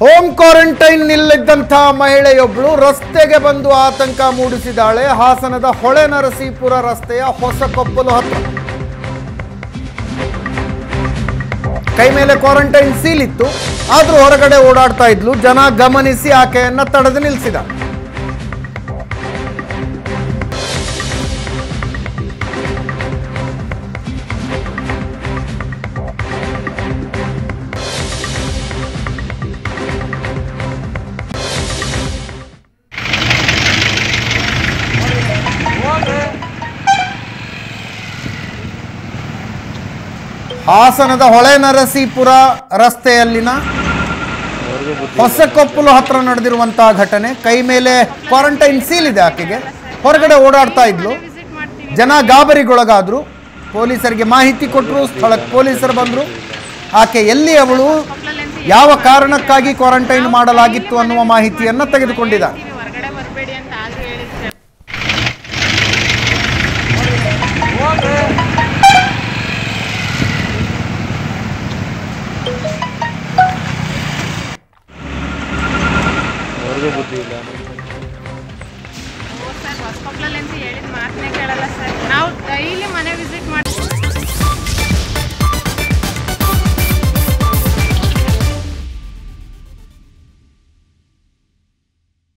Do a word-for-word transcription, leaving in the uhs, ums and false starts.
Home quarantine ನಿಲ್ಲಿದ್ದಂಥ ಮಹಿಳೆಯೊಬ್ಬಳು ರಸ್ತೆಗೆ ಬಂದು ಆತಂಕ ಮೂಡಿಸಿದಾಳೆ. ಹಾಸನದ ಹೊಳೆನರಸೀಪುರ ರಸ್ತೆಯ ಹೊಸಕೊಪ್ಪಲು ಹತ್ರ ಕೈ ಮೇಲೆ ಕ್ವಾರಂಟೈನ್ ಸೀಲ್ ಇತ್ತು, ಆದ್ರೂ ಹೊರಗಡೆ ಓಡಾಡ್ತಾ ಇದ್ಲು. ಜನ ಗಮನಿಸಿ ಆಕೆಯನ್ನ ತಡೆದು ನಿಲ್ಲಿಸಿದ. ಹಾಸನದ ಹೊಳೆನರಸೀಪುರ ರಸ್ತೆಯಲ್ಲಿನ ಹೊಸಕೊಪ್ಪಲು ಹತ್ರ ನಡೆದಿರುವಂತಹ ಘಟನೆ. ಕೈ ಮೇಲೆ ಕ್ವಾರಂಟೈನ್ ಸೀಲ್ ಇದೆ ಆಕೆಗೆ, ಹೊರಗಡೆ ಓಡಾಡ್ತಾ ಇದ್ಲು. ಜನ ಗಾಬರಿಗೊಳಗಾದ್ರು. ಪೊಲೀಸರಿಗೆ ಮಾಹಿತಿ ಕೊಟ್ಟರು, ಸ್ಥಳಕ್ಕೆ ಪೊಲೀಸರು ಬಂದರು. ಆಕೆ ಎಲ್ಲಿ, ಅವಳು ಯಾವ ಕಾರಣಕ್ಕಾಗಿ ಕ್ವಾರಂಟೈನ್ ಮಾಡಲಾಗಿತ್ತು ಅನ್ನುವ ಮಾಹಿತಿಯನ್ನು ತೆಗೆದುಕೊಂಡಿದ್ದಾರೆ. ಹೊಸಕೊಪ್ಪಲಲ್ಲಿ ಅಂತ ಹೇಳಿದ ಮಾತನ್ನೇ ಕೇಳಲ್ಲ ಸರ್. ನಾವು ಡೈಲಿ ಮನೆ ವಿಸಿಟ್